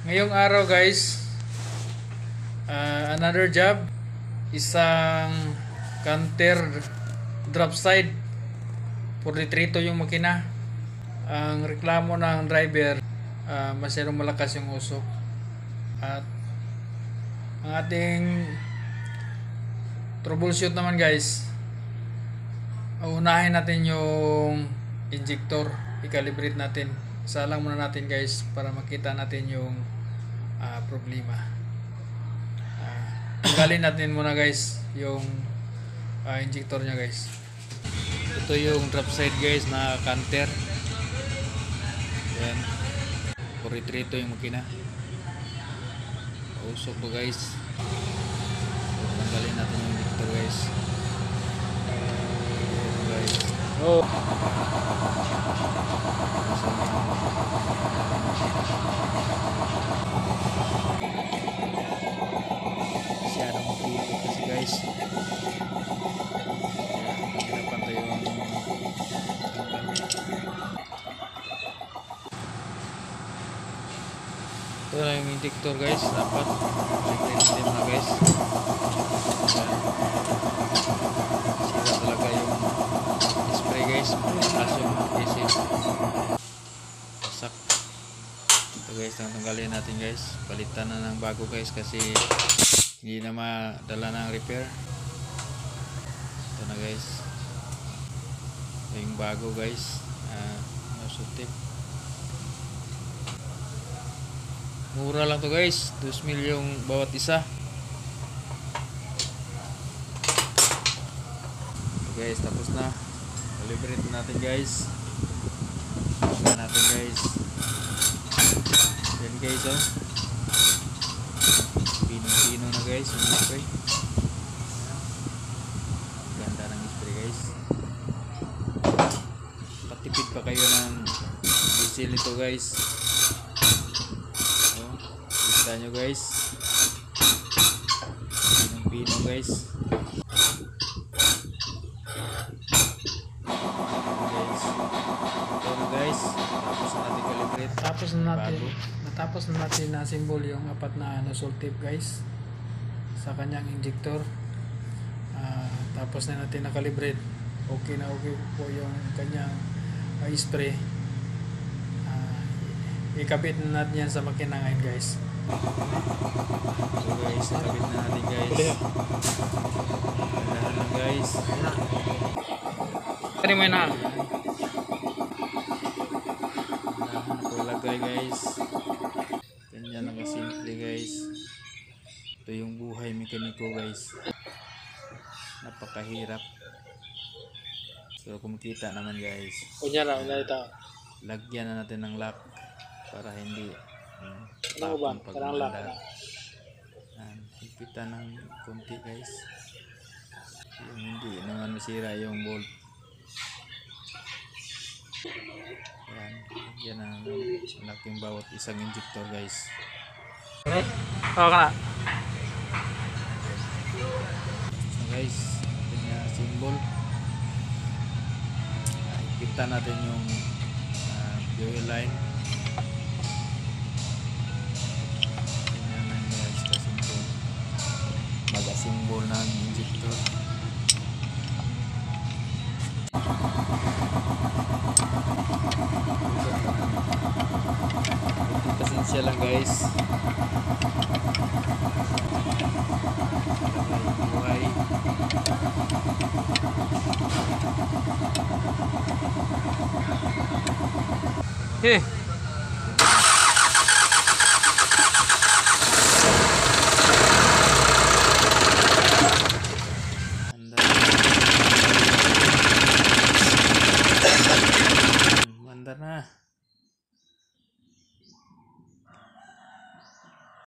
Ngayong araw guys, another job, isang canter drop side, 43 to yung makina. Ang reklamo ng driver, masyadong malakas yung usok. At ang ating troubleshoot naman guys, unahin natin yung injector, i-calibrate natin. Isa lang muna natin guys para makita natin yung problema. Tanggalin natin muna guys yung injector nya guys. Ito yung drop side guys na canter. Yan, 43 ito yung makina. Usok po guys. Tanggalin natin yung injector guys. Guys. Oh. Masyadong makikot kasi guys. Hirapan tayo yung ito na yung injector guys. Dapat i-clean na guys. Sira talaga yung spray guys. Malakas yung adhesive. Sak. Ito guys, tanggalin natin guys. Palitan na ng bago guys kasi hindi na madala ng repair. Ito na guys. Ito yung bago guys. Nasutip. Mura lang to guys. 2,000 yung bawat isa. Ito guys, tapos na. Calibrate natin guys. Tingnan natin guys. Yan guys oh. Pino na guys yung spray. Ganda ng spray guys. Patipid pa kayo ng diesel ito guys. So, kita nyo guys. Pino guys. Tapos na natin na symbol yung apat na nozzle tip guys sa kanyang injector. Tapos na natin na-calibrate. Okay na okay po yung kanyang spray. Ikabit na natin yan sa makina ngayon guys. So guys, ikabit na natin guys. Dahan lang guys. Kani mo na. Lagay guys. Ganyan lang kasimple guys. Ito yung buhay mekaniko guys. Napakahirap. So kumikita naman guys. Unya na ito. Lagyan na natin ng lock para hindi tapon pag manda. Higpitan ng konti guys. Yung hindi naman masira yung bolt. Yan ang laking bawat isang injector guys. Okay? Oo ka na. So guys, ito nga symbol. Kita natin yung fuel line. Yan lang guys, ka-symbol. Mag-symbol ng injector. Pasensya lang guys. Buhay. Eh